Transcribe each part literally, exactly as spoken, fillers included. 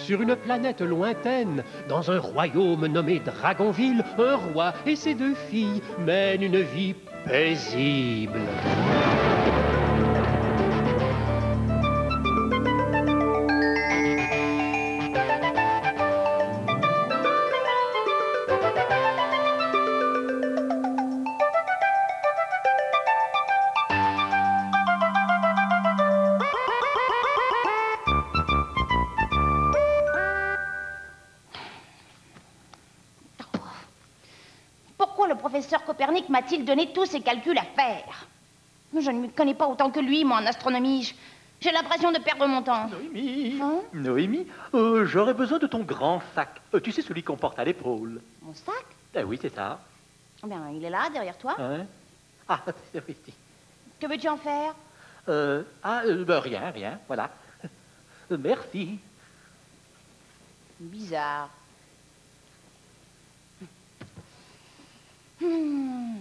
Sur une planète lointaine, dans un royaume nommé Dragonville, un roi et ses deux filles mènent une vie paisible. Professeur Copernic m'a-t-il donné tous ces calculs à faire? Je ne me connais pas autant que lui, moi, en astronomie. J'ai l'impression de perdre mon temps. Noémie, hein? Noémie, euh, j'aurais besoin de ton grand sac. Euh, tu sais, celui qu'on porte à l'épaule. Mon sac? Eh oui, c'est ça. Eh bien, il est là, derrière toi. Hein? Ah, c'est oui. Que veux-tu en faire? Euh, ah, euh, ben, rien, rien, voilà. Euh, merci. Bizarre. Hmm.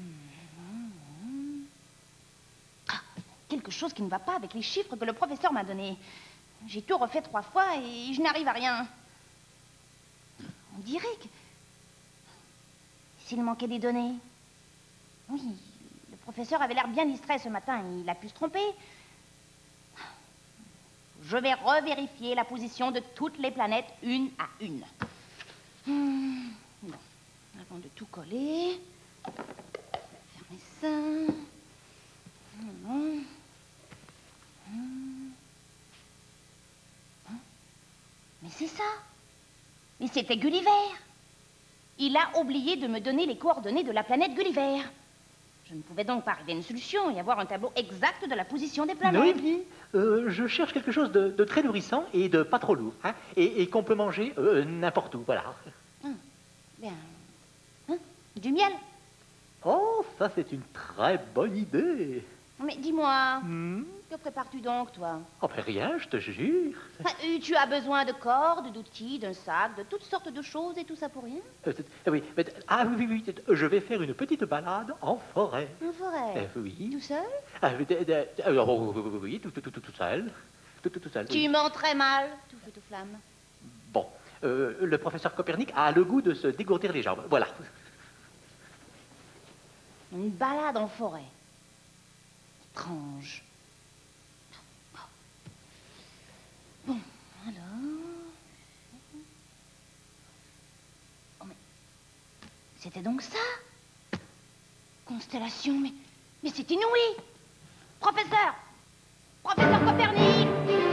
Ah, quelque chose qui ne va pas avec les chiffres que le professeur m'a donnés. J'ai tout refait trois fois et je n'arrive à rien. On dirait que... S'il manquait des données... Oui, le professeur avait l'air bien distrait ce matin. Il a pu se tromper. Je vais revérifier la position de toutes les planètes une à une. Hmm. Bon. Avant de tout coller, fermer ça. Non. Mais c'est ça. Mais c'était Gulliver. Il a oublié de me donner les coordonnées de la planète Gulliver. Je ne pouvais donc pas arriver à une solution et avoir un tableau exact de la position des planètes. Noémie, euh, je cherche quelque chose de, de très nourrissant et de pas trop lourd, hein, et, et qu'on peut manger euh, n'importe où, voilà. Hum, bien... Du miel? Oh, ça c'est une très bonne idée. Mais dis-moi, Hmm? que prépares-tu donc, toi? Oh, ben rien, je te jure. Ah, euh, tu as besoin de cordes, d'outils, d'un sac, de toutes sortes de choses et tout ça pour rien? Euh, c'est- oui, mais, ah oui, oui, oui, je vais faire une petite balade en forêt. En forêt? Euh, oui. Tout seul? Ah, oui, de- de- euh, oh, oui, oui, oui, tout, tout, tout, tout seul. Tout, tout, tout seul. Tu oui. mens très mal, tout feu, tout flamme. Bon, euh, le professeur Copernic a le goût de se dégourdir les jambes. Voilà. Une balade en forêt. Étrange. Bon, alors... Oh, mais... C'était donc ça? Constellation, mais... Mais c'est inouï! Professeur! Professeur Copernic!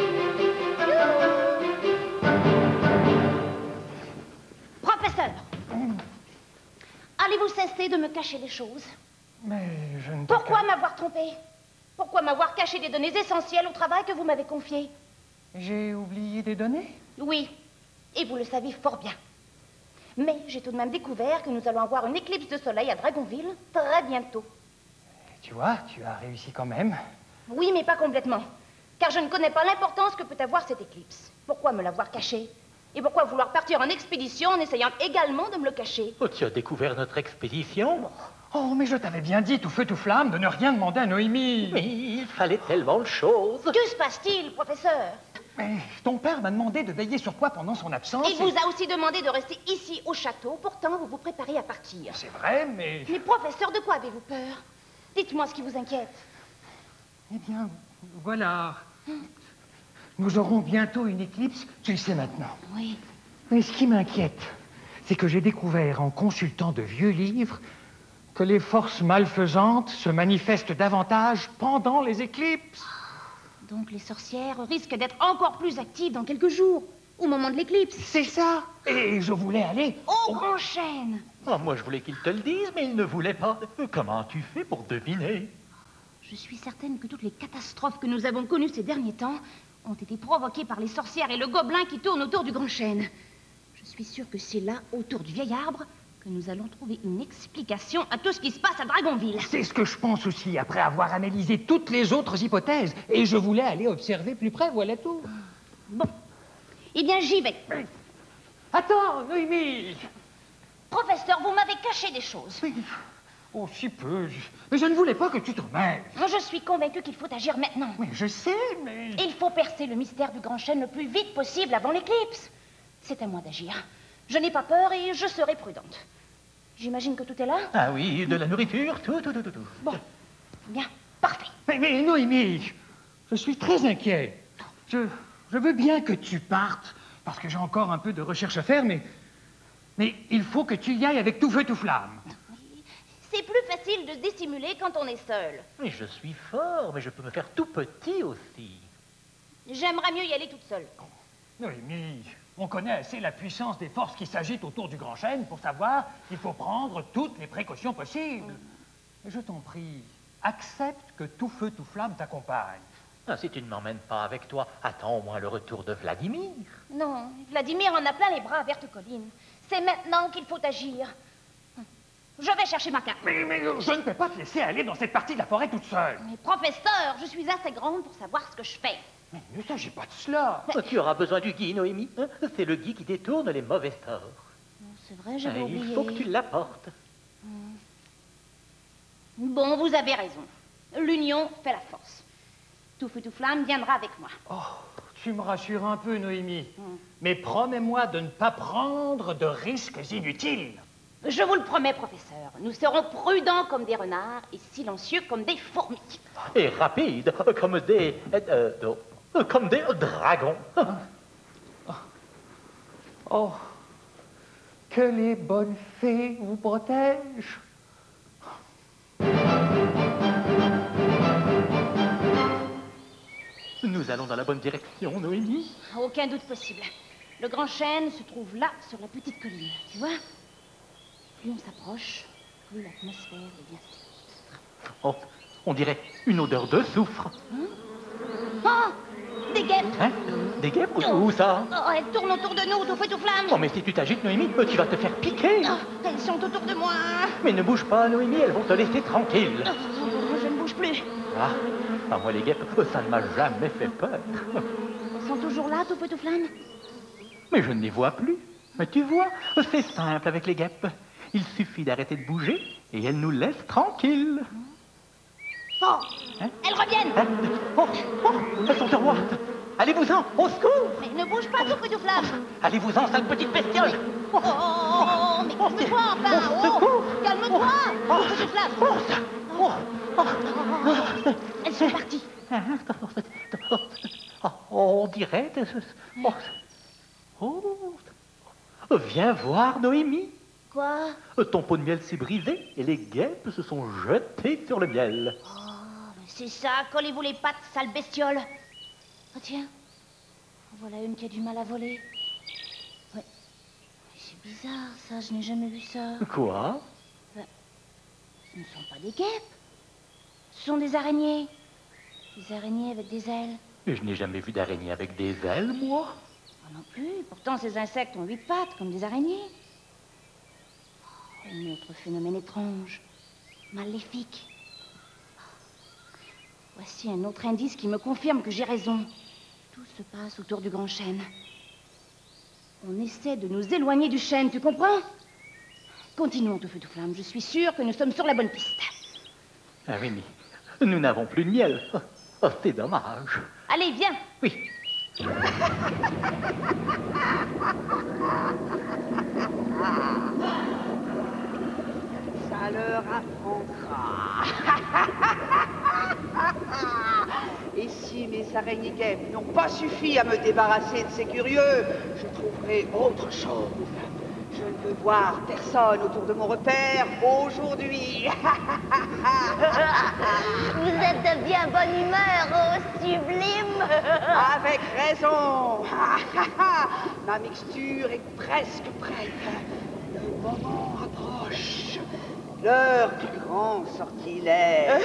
Professeur! Allez-vous cesser de me cacher les choses? Mais je ne... Pourquoi m'avoir trompé? Pourquoi m'avoir caché des données essentielles au travail que vous m'avez confié? J'ai oublié des données? Oui, et vous le savez fort bien. Mais j'ai tout de même découvert que nous allons avoir une éclipse de soleil à Dragonville très bientôt. Tu vois, tu as réussi quand même. Oui, mais pas complètement. Car je ne connais pas l'importance que peut avoir cette éclipse. Pourquoi me l'avoir cachée? Et pourquoi vouloir partir en expédition en essayant également de me le cacher? Oh, tu as découvert notre expédition? Oh, mais je t'avais bien dit, tout feu, tout flamme, de ne rien demander à Noémie. Mais il fallait tellement de choses. Que se passe-t-il, professeur? Mais ton père m'a demandé de veiller sur toi pendant son absence. Il vous a aussi demandé de rester ici au château. Pourtant, vous vous préparez à partir. C'est vrai, mais... Mais professeur, de quoi avez-vous peur? Dites-moi ce qui vous inquiète. Eh bien, voilà. Nous aurons bientôt une éclipse, tu le sais maintenant. Oui. Mais ce qui m'inquiète, c'est que j'ai découvert en consultant de vieux livres que les forces malfaisantes se manifestent davantage pendant les éclipses. Donc les sorcières risquent d'être encore plus actives dans quelques jours, au moment de l'éclipse. C'est ça. Et je voulais aller... Au grand chêne. Oh, moi, je voulais qu'il te le dise, mais il ne voulait pas. Euh, Comment tu fais pour deviner? Je suis certaine que toutes les catastrophes que nous avons connues ces derniers temps ont été provoquées par les sorcières et le gobelin qui tournent autour du grand chêne. Je suis sûre que c'est là, autour du vieil arbre, que nous allons trouver une explication à tout ce qui se passe à Dragonville. C'est ce que je pense aussi, après avoir analysé toutes les autres hypothèses. Et je voulais aller observer plus près, voilà tout. Bon. Eh bien, j'y vais. Attends, Noémie. Professeur, vous m'avez caché des choses. Oui. Oh, si peu. Mais je ne voulais pas que tu te mêles. Je suis convaincue qu'il faut agir maintenant. Mais je sais, mais... Il faut percer le mystère du grand chêne le plus vite possible avant l'éclipse. C'est à moi d'agir. Je n'ai pas peur et je serai prudente. J'imagine que tout est là? Ah oui, de la nourriture, tout, tout, tout, tout. Bon, bien, parfait. Mais, mais Noémie, je suis très inquiet. Je, je veux bien que tu partes, parce que j'ai encore un peu de recherche à faire, mais... Mais il faut que tu y ailles avec tout feu, tout flamme. C'est plus facile de se dissimuler quand on est seul. Mais je suis fort, mais je peux me faire tout petit aussi. J'aimerais mieux y aller toute seule. Noémie, on connaît assez la puissance des forces qui s'agitent autour du grand chêne pour savoir qu'il faut prendre toutes les précautions possibles. Et je t'en prie, accepte que tout feu, tout flamme t'accompagne. Ah, si tu ne m'emmènes pas avec toi, attends au moins le retour de Vladimir. Non, Vladimir en a plein les bras, Verte Colline. C'est maintenant qu'il faut agir. Je vais chercher ma carte. Mais, mais je ne peux pas te laisser aller dans cette partie de la forêt toute seule. Mais professeur, je suis assez grande pour savoir ce que je fais. Mais il ne s'agit pas de cela. Oh, tu auras besoin du gui, Noémie. Hein? C'est le gui qui détourne les mauvais sorts. C'est vrai, j'avais Ah, oublié. il faut que tu l'apportes. Bon, vous avez raison. L'union fait la force. Tout feu, tout flamme viendra avec moi. Oh, tu me rassures un peu, Noémie. Mm. Mais promets-moi de ne pas prendre de risques inutiles. Je vous le promets, professeur. Nous serons prudents comme des renards et silencieux comme des fourmis. Et rapides comme des... Euh, euh, comme des dragons. Oh. Oh, que les bonnes fées vous protègent. Nous allons dans la bonne direction, Noémie. Aucun doute possible. Le grand chêne se trouve là, sur la petite colline. Tu vois? Plus on s'approche, plus l'atmosphère devient sinistre. Oh, on dirait une odeur de soufre. Hein? Oh, des guêpes. Hein? Des guêpes? Où, où ça? Oh, elles tournent autour de nous, tout feu, tout flamme. Oh, mais si tu t'agites, Noémie, tu vas te faire piquer. Oh, elles sont autour de moi. Mais ne bouge pas, Noémie, elles vont te laisser tranquille. Oh, je ne bouge plus. Ah, ah, moi, les guêpes, ça ne m'a jamais fait peur. Elles sont toujours là, tout feu, tout flamme. Mais je ne les vois plus. Mais tu vois, c'est simple avec les guêpes. Il suffit d'arrêter de bouger et elles nous laissent tranquilles. Oh, hein? Elles reviennent. Hein? Oh, oh, elles sont droites. Allez-vous-en, au secours. Mais ne bouge pas, tout feu, tout flamme. Allez-vous-en, sale petite bestiole. Oh, oh, oh, mais calme-toi, enfin. Au secours. Oh, calme-toi, tout feu, tout flamme. Oh, oh, oh. Elles sont parties. Oh, on dirait... Oh, oh. Viens voir, Noémie. Quoi? Ton pot de miel s'est brisé et les guêpes se sont jetées sur le miel. Oh, c'est ça, collez-vous les pattes, sale bestiole. Oh tiens, voilà une qui a du mal à voler. Ouais, c'est bizarre ça, je n'ai jamais vu ça. Quoi? Ben, ce ne sont pas des guêpes, ce sont des araignées. Des araignées avec des ailes. Mais je n'ai jamais vu d'araignée avec des ailes, moi. Moi non plus, pourtant ces insectes ont huit pattes comme des araignées. Un autre phénomène étrange, maléfique. Voici un autre indice qui me confirme que j'ai raison. Tout se passe autour du grand chêne. On essaie de nous éloigner du chêne, tu comprends? Continuons, tout feu, tout flamme. Je suis sûre que nous sommes sur la bonne piste. Ah oui, mais nous n'avons plus de miel. Oh, c'est dommage. Allez, viens. Oui. Ça leur apprendra. Et si mes araignées guêpes n'ont pas suffi à me débarrasser de ces curieux, je trouverai autre chose. Je ne veux voir personne autour de mon repère aujourd'hui. Vous êtes de bien bonne humeur, oh sublime. Avec raison. Ma mixture est presque prête. Le moment approche. L'heure du grand sortilège.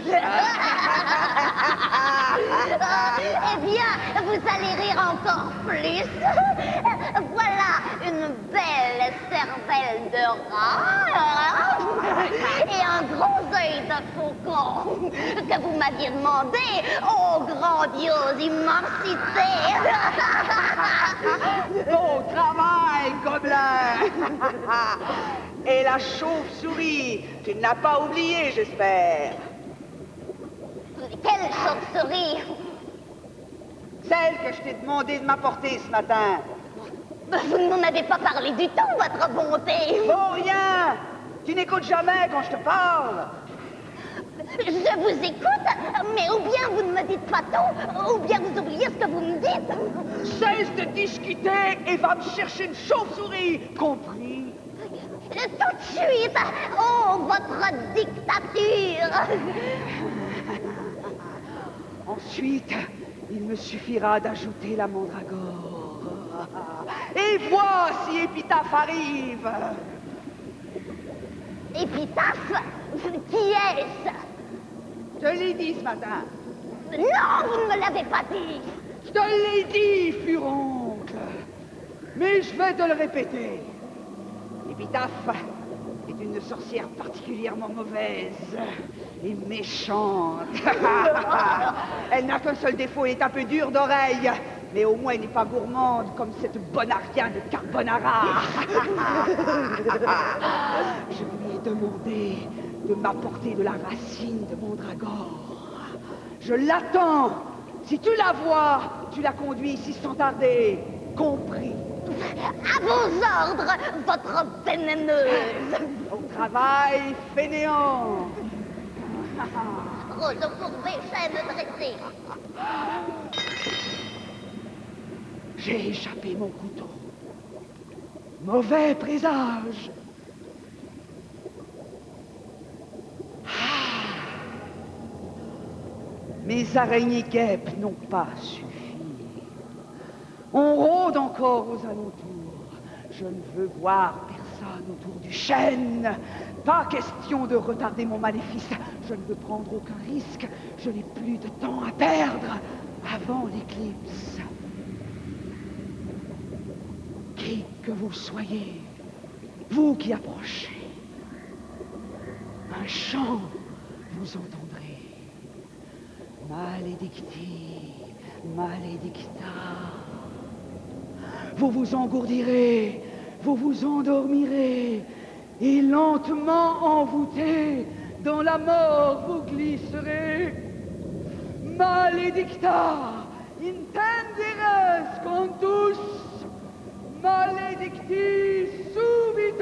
Eh bien, vous allez rire encore plus. Voilà une belle cervelle de rat et un gros œil de faucon que vous m'aviez demandé. Oh, grandiose immensité. Bon travail, gobelin. et la chauve-souris. Tu ne l'as pas oublié, j'espère. Quelle chauve-souris? Celle que je t'ai demandé de m'apporter ce matin. Vous ne m'en avez pas parlé du tout, votre bonté. Bon, rien. Tu n'écoutes jamais quand je te parle. Je vous écoute, mais ou bien vous ne me dites pas tout, ou bien vous oubliez ce que vous me dites. Cesse de discuter et va me chercher une chauve-souris, compris? Tout de suite. Oh, votre dictature. Ensuite, il me suffira d'ajouter la mandragore. Et vois si Épitaphe arrive. Épitaphe? Qui est-ce? Je te l'ai dit ce matin. Non, vous ne me l'avez pas dit. Je te l'ai dit, furoncle. Mais je vais te le répéter. Épitaphe est une sorcière particulièrement mauvaise et méchante. Elle n'a qu'un seul défaut, elle est un peu dure d'oreille. Mais au moins, elle n'est pas gourmande comme cette Bonaria de Carbonara. Je lui ai demandé de m'apporter de la racine de mandragore. Je l'attends. Si tu la vois, tu la conduis ici sans tarder. Compris? À vos ordres, votre vénéneuse. Au travail, fainéant. Rose courbée, chaîne dressée. J'ai échappé mon couteau. Mauvais présage. Ah. Mes araignées guêpes n'ont pas suffi. On rôde encore aux alentours. Je ne veux voir personne autour du chêne. Pas question de retarder mon maléfice. Je ne veux prendre aucun risque. Je n'ai plus de temps à perdre avant l'éclipse. Qui que vous soyez, vous qui approchez, un chant vous entendrez. Maledicti, maledicta. Vous vous engourdirez, vous vous endormirez, et lentement envoûtés, dans la mort vous glisserez. Maledicta, intenderes contus, maledicti subito!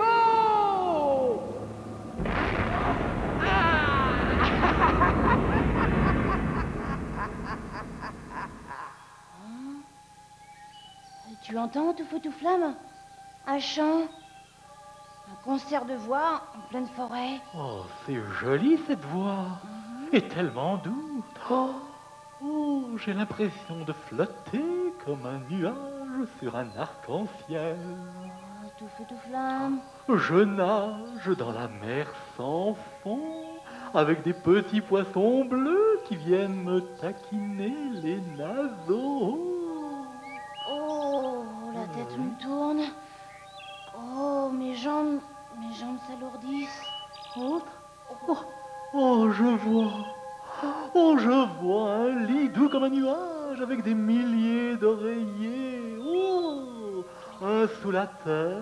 Tu entends, tout feu, tout flamme? Un chant? Un concert de voix en pleine forêt? Oh, c'est joli cette voix. Et tellement douce. Oh, oh, j'ai l'impression de flotter comme un nuage sur un arc-en-ciel. Oh, tout feu, tout flamme. Je nage dans la mer sans fond, avec des petits poissons bleus qui viennent me taquiner les naseaux. Oh, la tête me tourne. Oh, mes jambes, mes jambes s'alourdissent. Oh, oh, oh, je vois. Oh, je vois un lit doux comme un nuage, avec des milliers d'oreillers. Oh, un sous la tête.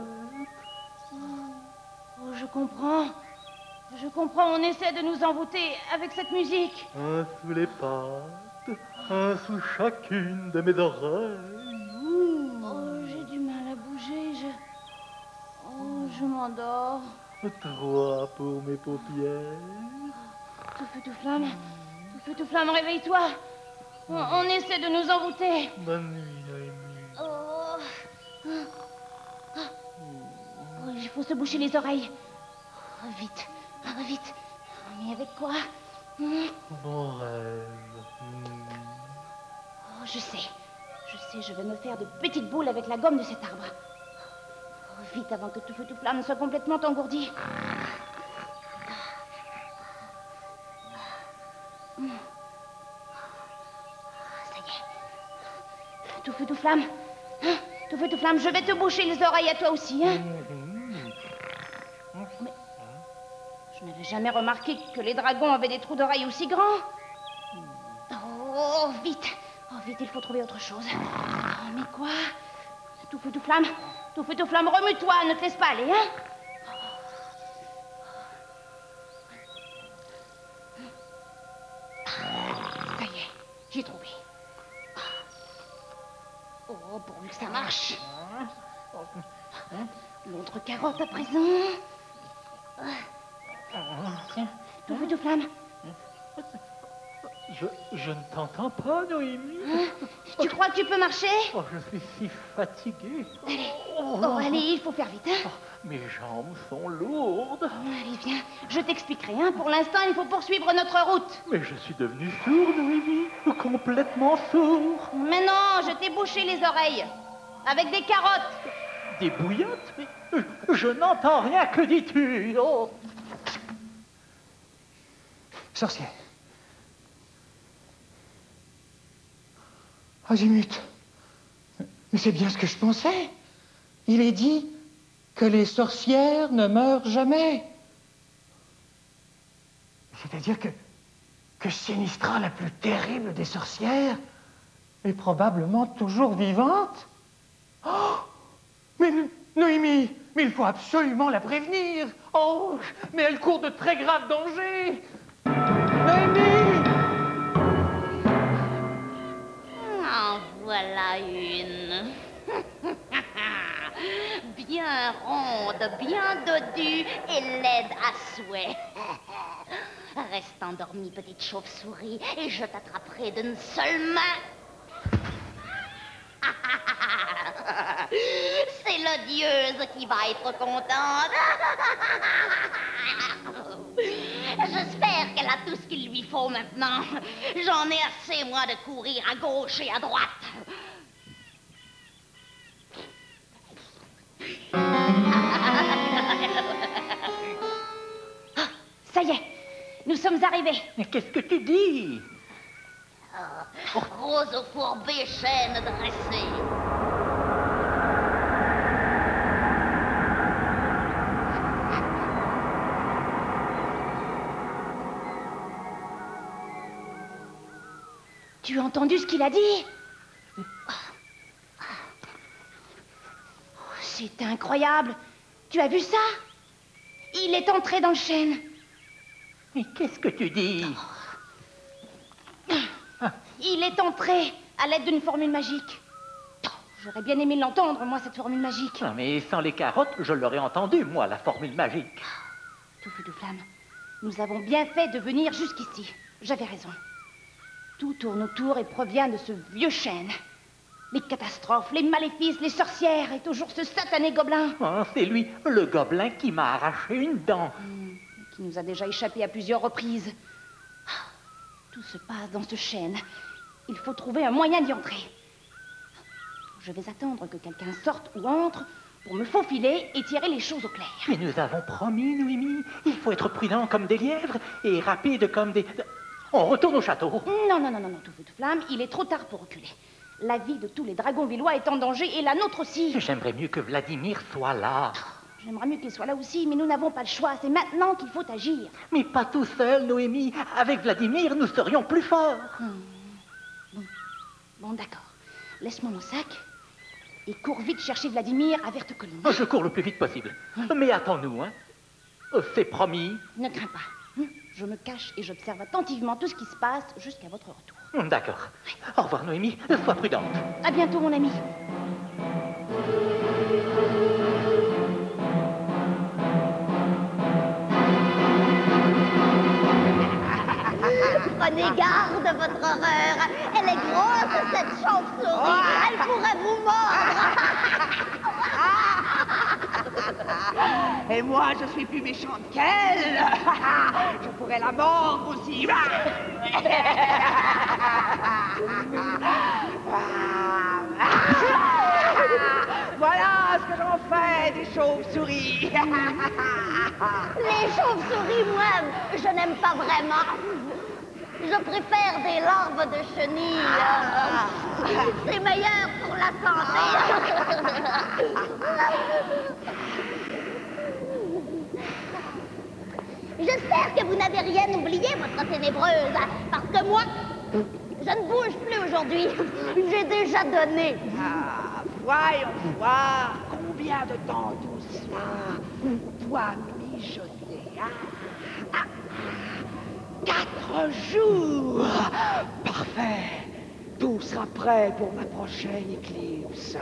Oh, je comprends. Je comprends, on essaie de nous envoûter avec cette musique. Un sous les pattes, un sous chacune de mes oreilles. Oh, j'ai du mal à bouger, je... Oh, je m'endors. Toi pour mes paupières. Tout feu, tout flamme. Tout feu, tout flamme, réveille-toi. On, on essaie de nous envoûter. Bonne nuit, Noémie. Oh. Oh. Oh, il faut se boucher les oreilles. Oh, vite, oh, vite. Mais avec quoi? Hmm. Bon rêve. Oh, je sais. Je sais, je vais me faire de petites boules avec la gomme de cet arbre. Oh, vite, avant que tout feu, tout flamme ne soit complètement engourdi. Hmm. Ça y est. Tout feu, tout flamme. Hein? Tout feu, tout flamme, je vais te boucher les oreilles à toi aussi, hein? Mais je n'avais jamais remarqué que les dragons avaient des trous d'oreilles aussi grands. Oh, vite. Oh, vite, il faut trouver autre chose. Oh, mais quoi? Tout feu, tout flamme. Tout feu, tout flamme, remue-toi, ne te laisse pas aller, hein? marche. L'autre carotte à présent. Tiens, tout feu, tout flamme. Je, je ne t'entends pas, Noémie. Hein? Tu crois que tu peux marcher? Oh, je suis si fatigué. Allez, oh, oh, allez, il faut faire vite, hein? Oh, mes jambes sont lourdes. Allez, viens, je t'expliquerai, hein. Pour l'instant, il faut poursuivre notre route. Mais je suis devenu sourd, Noémie. Complètement sourd. Mais non, je t'ai bouché les oreilles. Avec des carottes. Des bouillottes? Mais je, je n'entends rien, que dis-tu? Oh. Sorcière. Azimut. Mais c'est bien ce que je pensais. Il est dit que les sorcières ne meurent jamais. C'est-à-dire que, que Sinistra, la plus terrible des sorcières, est probablement toujours vivante. Oh, mais Noémie, mais il faut absolument la prévenir. Oh, mais elle court de très graves dangers. Noémie! En voilà une. Bien ronde, bien dodue et laide à souhait. Reste endormie, petite chauve-souris, et je t'attraperai d'une seule main. C'est l'odieuse qui va être contente. J'espère qu'elle a tout ce qu'il lui faut maintenant. J'en ai assez, moi, de courir à gauche et à droite. Ça y est, nous sommes arrivés. Mais qu'est-ce que tu dis? Oh, roseau fourbé, chaîne dressée. Tu as entendu ce qu'il a dit? Oh, c'est incroyable. Tu as vu ça? Il est entré dans le chêne. Mais qu'est-ce que tu dis? Il est entré à l'aide d'une formule magique. Oh, j'aurais bien aimé l'entendre, moi, cette formule magique. Non, mais sans les carottes, je l'aurais entendu, moi, la formule magique. Tout feu de flamme, nous avons bien fait de venir jusqu'ici. J'avais raison. Tout tourne autour et provient de ce vieux chêne. Les catastrophes, les maléfices, les sorcières et toujours ce satané gobelin. Oh, c'est lui, le gobelin qui m'a arraché une dent. Mmh, qui nous a déjà échappé à plusieurs reprises. Tout se passe dans ce chêne. Il faut trouver un moyen d'y entrer. Je vais attendre que quelqu'un sorte ou entre pour me faufiler et tirer les choses au clair. Mais nous avons promis, Noémie. Il faut être prudent comme des lièvres et rapide comme des... On retourne au château. Non, non, non, non, non, tout feu de flamme, il est trop tard pour reculer. La vie de tous les dragons villois est en danger et la nôtre aussi. J'aimerais mieux que Vladimir soit là. J'aimerais mieux qu'il soit là aussi, mais nous n'avons pas le choix. C'est maintenant qu'il faut agir. Mais pas tout seul, Noémie. Avec Vladimir, nous serions plus forts. Hum. Bon, bon d'accord. Laisse-moi mon sac et cours vite chercher Vladimir à Verte-Colline. Je cours le plus vite possible. Oui. Mais attends-nous, hein. C'est promis. Ne crains pas. Hum. Je me cache et j'observe attentivement tout ce qui se passe jusqu'à votre retour. D'accord. Au revoir, Noémie. Sois prudente. À bientôt, mon ami. Prenez garde, votre horreur. Elle est grosse, cette chauve-souris. Elle pourrait vous mordre. Et moi, je suis plus méchante qu'elle. Je pourrais la mordre aussi. Voilà ce que j'en fais des chauves-souris. Les chauves-souris, moi, je n'aime pas vraiment. Je préfère des larves de chenilles. C'est meilleur pour la santé. J'espère que vous n'avez rien oublié, votre ténébreuse, parce que moi, je ne bouge plus aujourd'hui. J'ai déjà donné. Ah, voyons voir combien de temps tout cela doit mijoter. Ah, ah, quatre jours. Parfait. tout sera prêt pour ma prochaine éclipse.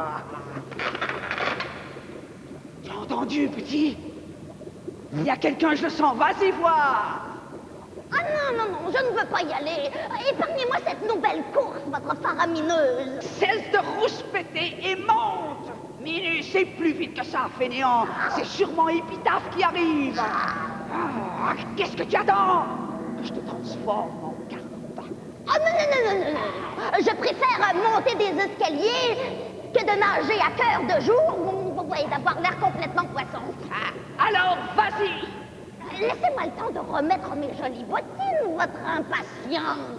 Tu as entendu, petit? Il y a quelqu'un, je le sens, vas-y voir. Ah non, non, non, je ne veux pas y aller. Épargnez-moi cette nouvelle course, votre faramineuse. Cesse de rouspéter et monte. Minus, c'est plus vite que ça, fainéant. C'est sûrement Épitaphe qui arrive. Ah, qu'est-ce que tu attends? Que je te transforme en carpe. Ah non, non, non, non, non, non. Je préfère monter des escaliers que de nager à cœur de jour ou ouais, d'avoir l'air complètement poisson. Ah, alors, vas-y. Laissez-moi le temps de remettre mes jolies bottines, votre impatience.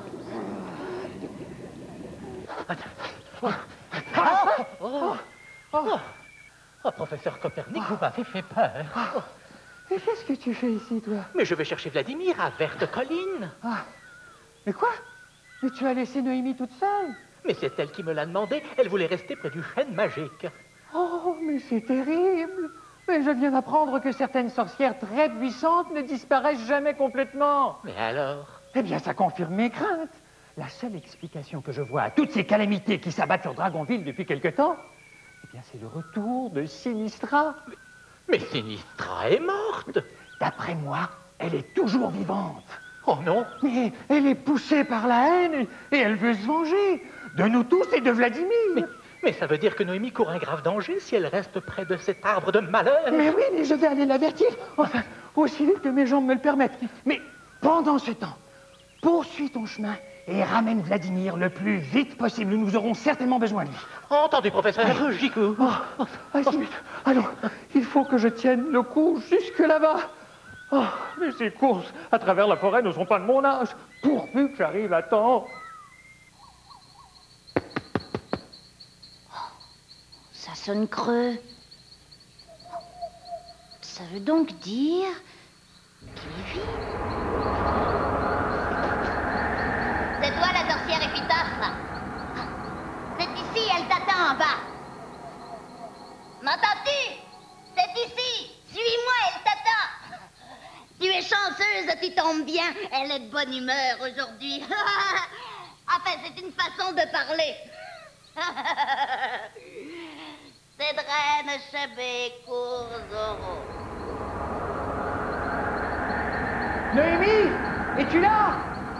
Oh, oh, oh, oh, professeur Copernic, vous m'avez fait peur. Et qu'est-ce que tu fais ici, toi? Mais je vais chercher Vladimir à Verte Colline. Ah, mais quoi? Mais tu as laissé Noémie toute seule? Mais c'est elle qui me l'a demandé. Elle voulait rester près du chêne magique. Oh, mais c'est terrible. Mais je viens d'apprendre que certaines sorcières très puissantes ne disparaissent jamais complètement. Mais alors? Eh bien, ça confirme mes craintes. La seule explication que je vois à toutes ces calamités qui s'abattent sur Dragonville depuis quelque temps, eh bien, c'est le retour de Sinistra. Mais, mais Sinistra est morte. D'après moi, elle est toujours vivante. Oh non? Mais elle est poussée par la haine et elle veut se venger. De nous tous et de Vladimir. Mais, mais ça veut dire que Noémie court un grave danger si elle reste près de cet arbre de malheur. Mais oui, mais je vais aller l'avertir. Enfin, aussi vite que mes jambes me le permettent. Mais pendant ce temps, poursuis ton chemin et ramène Vladimir le plus vite possible. Nous aurons certainement besoin de lui. Entendu, professeur, j'y cours. Oh, oh, allez, vite. Allons, il faut que je tienne le coup jusque là-bas. Oh, mais ces courses à travers la forêt ne sont pas de mon âge. Pourvu que j'arrive à temps. Ça sonne creux. Ça veut donc dire qu'il est vide. C'est toi la sorcière Épitaphe. C'est ici, elle t'attend en bas. M'entends-tu? C'est ici. Suis-moi, elle t'attend. Tu es chanceuse, tu tombes bien. Elle est de bonne humeur aujourd'hui. Enfin, c'est une façon de parler. C'est Draine Chebé Courzoro. Noémie, es-tu là?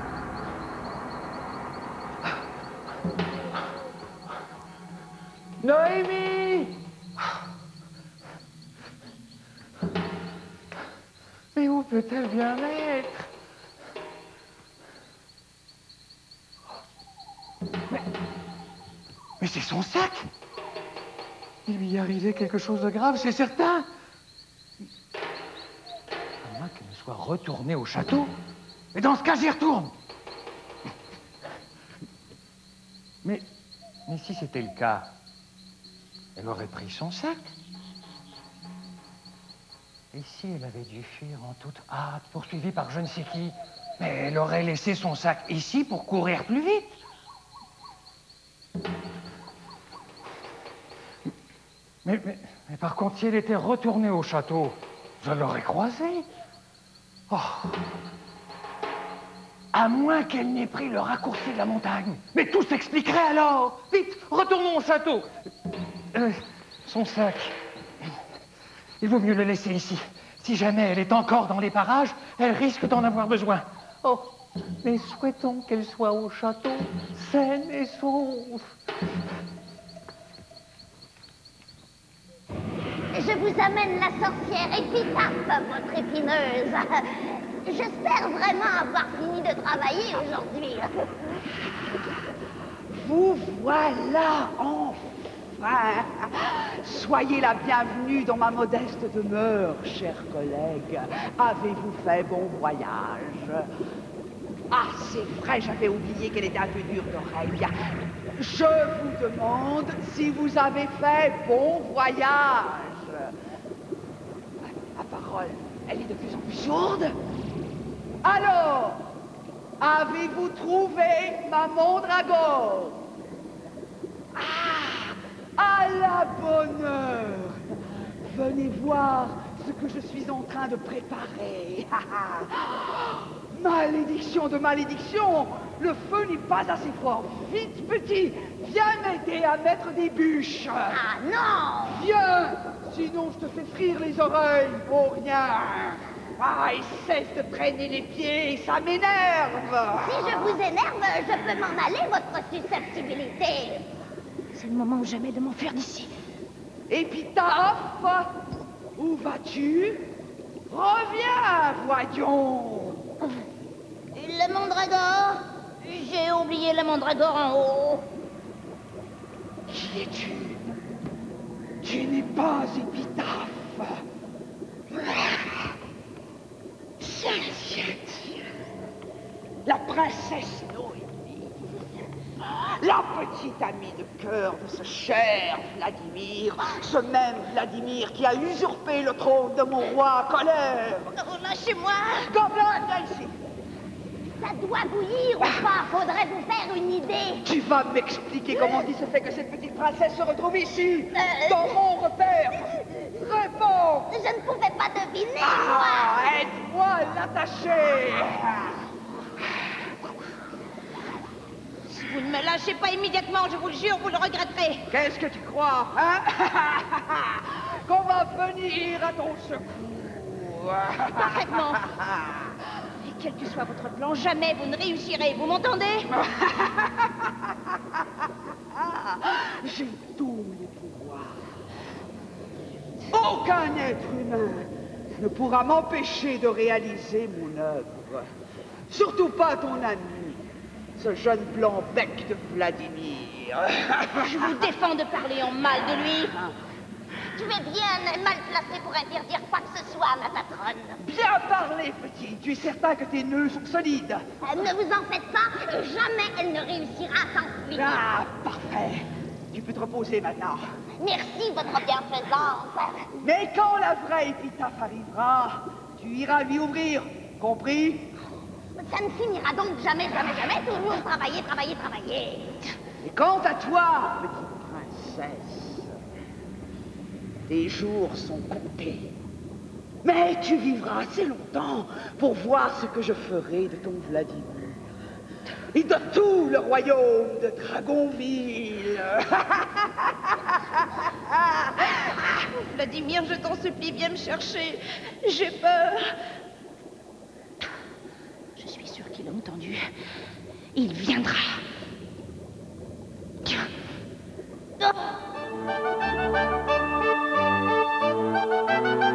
Noémie! Mais où peut-elle bien être? Mais, mais c'est son sac! Il lui est arrivé quelque chose de grave, c'est certain! À moins qu'elle ne soit retournée au château. Et dans ce cas, j'y retourne! Mais, mais si c'était le cas, elle aurait pris son sac. Et si elle avait dû fuir en toute hâte, poursuivie par je ne sais qui, mais elle aurait laissé son sac ici pour courir plus vite. Mais, mais, mais par contre, si elle était retournée au château, je l'aurais croisée. Oh. À moins qu'elle n'ait pris le raccourci de la montagne. Mais tout s'expliquerait alors. Vite, retournons au château. Euh, son sac. Il vaut mieux le laisser ici. Si jamais elle est encore dans les parages, elle risque d'en avoir besoin. Oh, mais souhaitons qu'elle soit au château, saine et sauve. Je vous amène la sorcière Épitaphe, votre épineuse. J'espère vraiment avoir fini de travailler aujourd'hui. Vous voilà enfin. Soyez la bienvenue dans ma modeste demeure, chers collègues. Avez-vous fait bon voyage? Ah, c'est vrai, j'avais oublié qu'elle était un peu dure d'oreille. Je vous demande si vous avez fait bon voyage. La parole, elle est de plus en plus sourde. Alors, avez-vous trouvé ma mondragone? Ah, à la bonne heure. Venez voir ce que je suis en train de préparer. Malédiction de malédiction! Le feu n'est pas assez fort. Vite, petit, viens m'aider à mettre des bûches. Ah non! Viens, sinon je te fais frire les oreilles pour rien. Ah, et cesse de traîner les pieds, ça m'énerve. Si je vous énerve, je peux m'en aller, votre susceptibilité. C'est le moment ou jamais de m'enfuir d'ici. Épitaphe, où vas-tu? Reviens, voyons. Le mandragore? J'ai oublié le mandragore en haut. Qui es-tu? Tu n'es pas Épitaphe. Tiens, tiens, tiens. La princesse Noémie. La petite amie de cœur de ce cher Vladimir. Ce même Vladimir qui a usurpé le trône de mon roi Colère. Oh, lâchez-moi! Gobelin, viens ici. Ça doit bouillir ou pas? Faudrait vous faire une idée. Tu vas m'expliquer comment il se fait que cette petite princesse se retrouve ici, Euh, dans mon repère. Réponds. Je ne pouvais pas deviner, Ah, moi. aide-moi à l'attacher. Si vous ne me lâchez pas immédiatement, je vous le jure, vous le regretterez. Qu'est-ce que tu crois, hein? Qu'on va venir à ton secours. Parfaitement. Et quel que soit votre plan, jamais vous ne réussirez, vous m'entendez? J'ai tous les pouvoirs. Aucun être humain ne pourra m'empêcher de réaliser mon œuvre. Surtout pas ton ami, ce jeune blanc bec de Vladimir. Je vous défends de parler en mal de lui. Tu es bien mal placé pour interdire quoi que ce soit, ma patronne. Bien parlé, petit. Tu es certain que tes nœuds sont solides? Euh, ne vous en faites pas, jamais elle ne réussira à s'enfuir. Ah, parfait. Tu peux te reposer maintenant. Merci, votre bienfaisance. Mais quand la vraie épitaphe arrivera, tu iras lui ouvrir. Compris? Ça ne finira donc jamais, jamais, jamais. Toujours travailler, travailler, travailler. Et quant à toi, petite princesse, tes jours sont comptés. Mais tu vivras assez longtemps pour voir ce que je ferai de ton Vladimir. Et de tout le royaume de Dragonville. Vladimir, je t'en supplie, viens me chercher. J'ai peur. Je suis sûre qu'il a entendu. Il viendra. Oh.